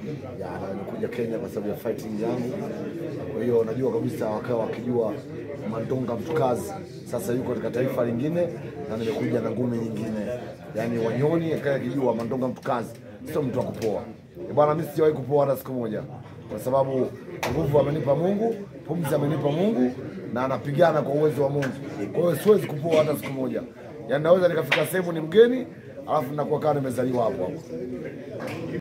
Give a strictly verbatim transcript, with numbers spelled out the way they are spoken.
Ya na nimekuja Kenya kwa sababu ya fighting yangu. Kwa hiyo najua kabisa wakawa wakijua Mandonga Mtukazi sasa yuko katika taifa lingine na nimekuja na ngumi nyingine. Yaani Wanyoni akawa akijua Mandonga Mtukazi sio mtu wa kupoa. E bwana, mimi sijawahi kupoa hata siku moja. Kwa sababu nguvu amenipa Mungu, pumzi amenipa Mungu na anapigana kwa uwezo wa Mungu. Kwa hiyo siwezi kupoa hata siku moja. Yaani naweza nikafika sehemu ni mgeni alafu nakuwa kama nimezaliwa hapo hapo.